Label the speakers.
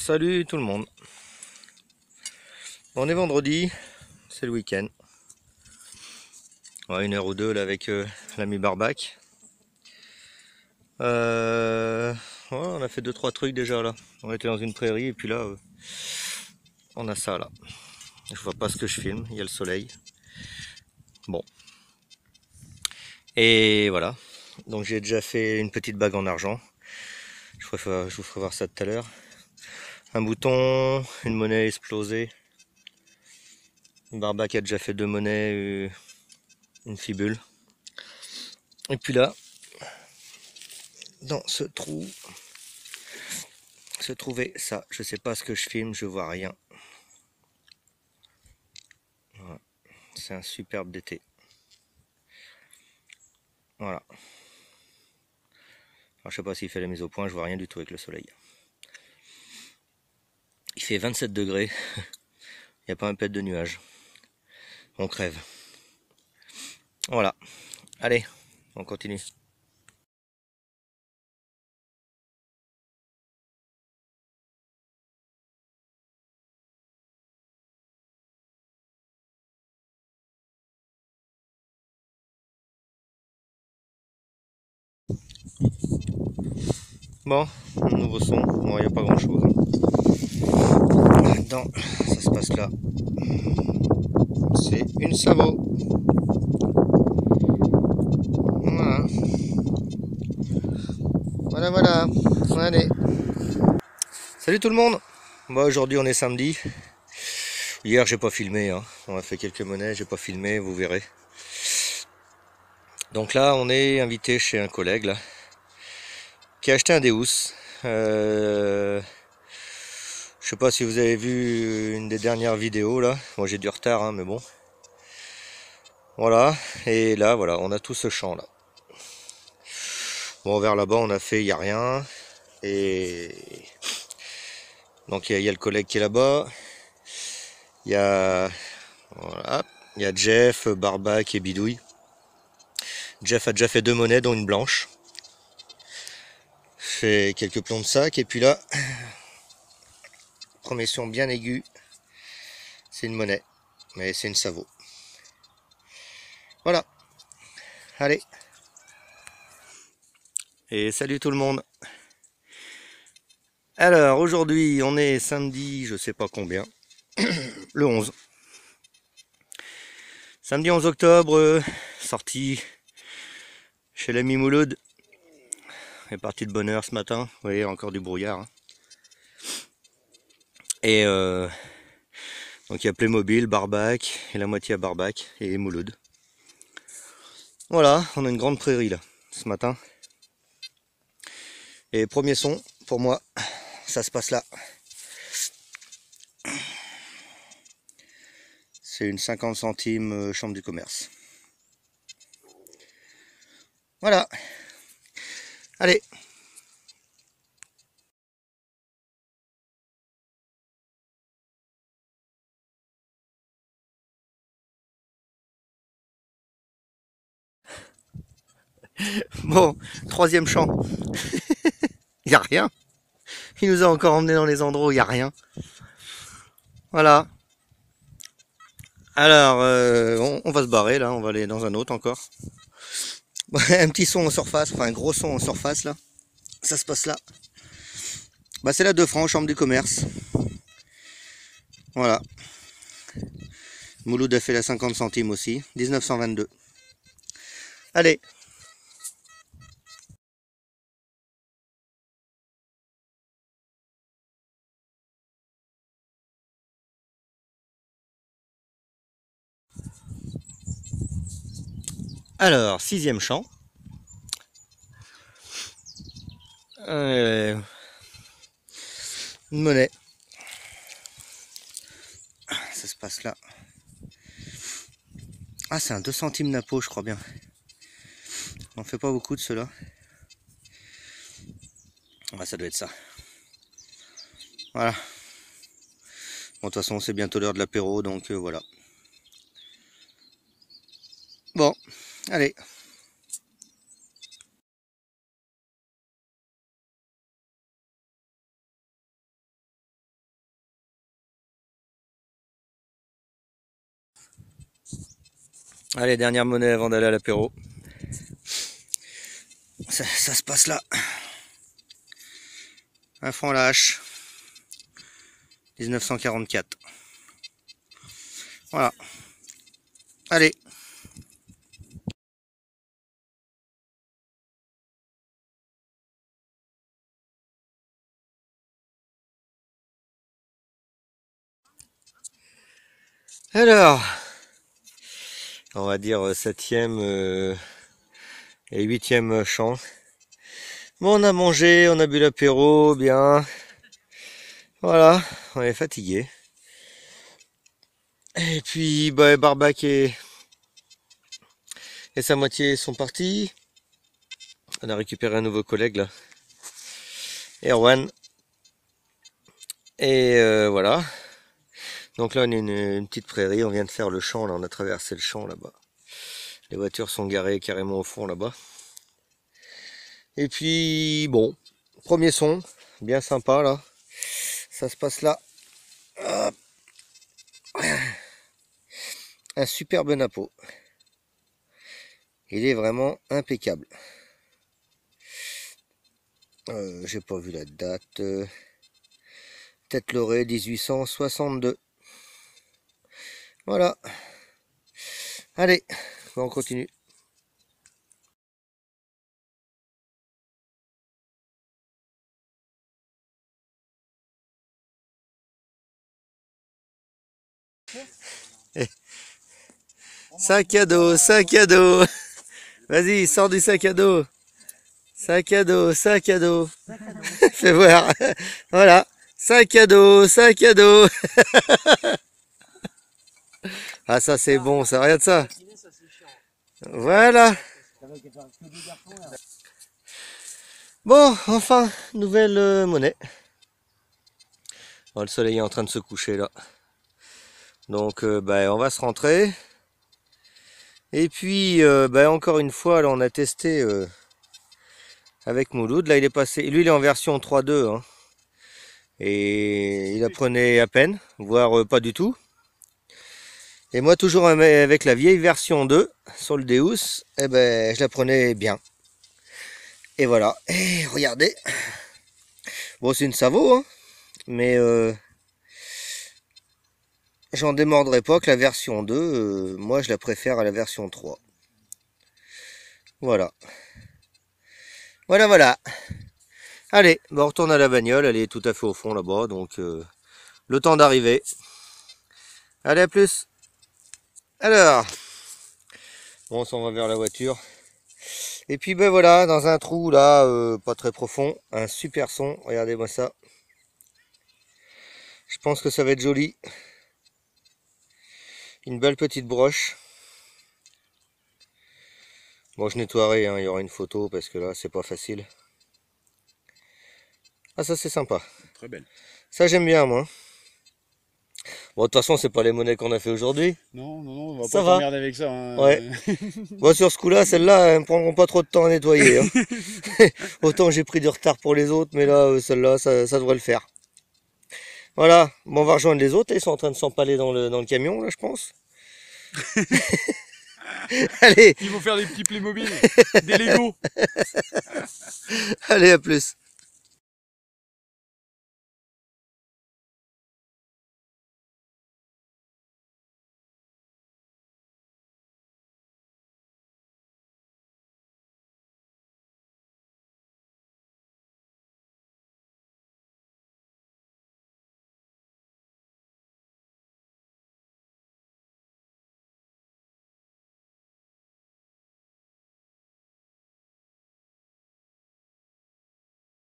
Speaker 1: Salut tout le monde. On est vendredi, c'est le week-end. Ouais, 1 heure ou 2 là avec l'ami Barbac. Ouais, on a fait 2-3 trucs déjà là. On était dans une prairie et puis là, on a ça là. Je vois pas ce que je filme, il y a le soleil. Bon. Et voilà. Donc j'ai déjà fait une petite bague en argent. Je vous ferai voir ça tout à l'heure. Un bouton, une monnaie explosée. Barbac a déjà fait 2 monnaies, une fibule. Et puis là, dans ce trou, se trouvait ça. Je sais pas ce que je filme, je vois rien. Voilà. C'est un superbe d'été. Voilà. Alors, je sais pas s'il fait la mise au point, je vois rien du tout avec le soleil. Il fait 27 degrés. Il n'y a pas un pet de nuage. On crève. Voilà. Allez, on continue. Bon, nouveau son. Bon, il n'y a pas grand chose. Là-dedans, ça se passe là. C'est une sabot. Voilà. Voilà, voilà. Allez. Salut tout le monde. Bon, aujourd'hui on est samedi. Hier j'ai pas filmé. Hein. On a fait quelques monnaies, j'ai pas filmé, vous verrez. Donc là on est invité chez un collègue là, qui a acheté un Deus. Je sais pas si vous avez vu une des dernières vidéos là. Moi j'ai du retard hein, mais bon. Voilà. Et là voilà, on a tout ce champ là. Bon vers là-bas on a fait, il n'y a rien. Et donc il y a le collègue qui est là-bas. Il y a voilà, il y a Jeff, Barbac et Bidouille. Jeff a déjà fait 2 monnaies dont une blanche. Fait quelques plombs de sac et puis là, premier son bien aigu. C'est une monnaie, mais c'est une sabot. Voilà. Allez. Et salut tout le monde. Alors aujourd'hui on est samedi, je sais pas combien, le 11. Samedi 11 octobre, sorti chez l'ami Mouloud. On est parti de bonne heure ce matin, vous voyez encore du brouillard. Hein. Et donc il y a Playmobil, Barbac, et la moitié à Barbac et Mouloud. Voilà, on a une grande prairie là, ce matin. Et premier son, pour moi, ça se passe là. C'est une 50 centimes chambre du commerce. Voilà. Allez. Bon, troisième champ. Il n'y a rien. Il nous a encore emmené dans les endroits où il n'y a rien. Voilà. Alors, on va se barrer là, on va aller dans un autre encore. Un petit son en surface, enfin un gros son en surface là. Ça se passe là. Bah c'est la 2 francs, chambre du commerce. Voilà. Mouloud a fait la 50 centimes aussi, 1922. Allez. Alors, sixième champ. Une monnaie. Ça se passe là. Ah, c'est un 2 centimes napo, je crois bien. On n'en fait pas beaucoup de ceux-là. Ah, ça doit être ça. Voilà. Bon, de toute façon, c'est bientôt l'heure de l'apéro, donc voilà. Bon, allez. Allez, dernière monnaie avant d'aller à l'apéro. Ça se passe là. 1 franc la hache. 1944. Voilà. Allez. Alors, on va dire 7e et 8e champ. Bon, on a mangé, on a bu l'apéro, bien. Voilà, on est fatigué. Et puis, bah, Barbac et sa moitié sont partis. On a récupéré un nouveau collègue là. Erwan. Et voilà. Donc là, on est une petite prairie. On vient de faire le champ là. On a traversé le champ là-bas. Les voitures sont garées carrément au fond là-bas. Et puis, bon, premier son, bien sympa là. Ça se passe là. Hop. Un superbe napo. Il est vraiment impeccable. J'ai pas vu la date. Tête Lorée 1862. Voilà. Allez, on continue. Sac à dos, sac à dos. Vas-y, sors du sac à dos. Sac à dos, sac à dos. Fais voir. Voilà. Sac à dos, sac à dos. Ah, ça c'est bon, ça. Regarde ça. Voilà. Bon, enfin, nouvelle monnaie. Bon, le soleil est en train de se coucher là. Donc, bah, on va se rentrer. Et puis, bah, encore une fois, là, on a testé avec Mouloud. Là, il est passé. Lui, il est en version 3.2. Hein. Et il apprenait à peine, voire pas du tout. Et moi, toujours avec la vieille version 2 sur le Deus, eh ben, je l'apprenais bien. Et voilà. Et regardez. Bon, c'est une Savo, hein, mais j'en démordrai pas que la version 2, moi, je la préfère à la version 3. Voilà. Voilà, voilà. Allez, on retourne à la bagnole. Elle est tout à fait au fond là-bas, donc le temps d'arriver. Allez, à plus. Alors, bon, on s'en va vers la voiture. Et puis ben voilà, dans un trou là, pas très profond, un super son, regardez-moi ça. Je pense que ça va être joli. Une belle petite broche. Bon, je nettoierai, hein, il y aura une photo parce que là, c'est pas facile. Ah, ça c'est sympa.
Speaker 2: Très belle.
Speaker 1: Ça j'aime bien moi. Bon, de toute façon, c'est pas les monnaies qu'on a fait aujourd'hui.
Speaker 2: Non, non, non, on va
Speaker 1: Ça
Speaker 2: pas
Speaker 1: va.
Speaker 2: t'emmerder avec ça. Hein.
Speaker 1: Ouais. Bon, sur ce coup-là, celles-là, elles ne prendront pas trop de temps à nettoyer. Hein. Autant j'ai pris du retard pour les autres, mais là, celle-là, ça devrait le faire. Voilà, bon, on va rejoindre les autres. Ils sont en train de s'empaler dans le camion, là, je pense. Allez.
Speaker 2: Il faut faire des petits Playmobil, des Lego.
Speaker 1: Allez, à plus.